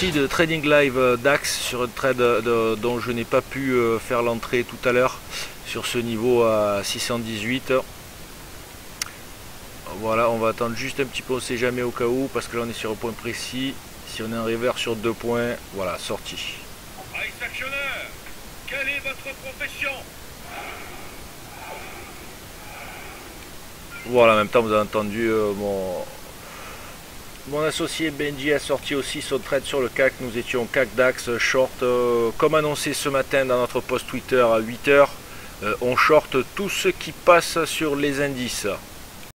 sortie de Trading Live DAX sur un trade dont je n'ai pas pu faire l'entrée tout à l'heure sur ce niveau à 618. Voilà, on va attendre juste un petit peu, on ne sait jamais au cas où, parce que là on est sur un point précis. Si on est en reverse sur 2 points, voilà, sortie. Ice Actionneur, quelle est votre profession? Voilà, en même temps vous avez entendu mon associé Benji a sorti aussi son trade sur le CAC. Nous étions CAC DAX short, comme annoncé ce matin dans notre post Twitter à 8 h. On short tout ce qui passe sur les indices.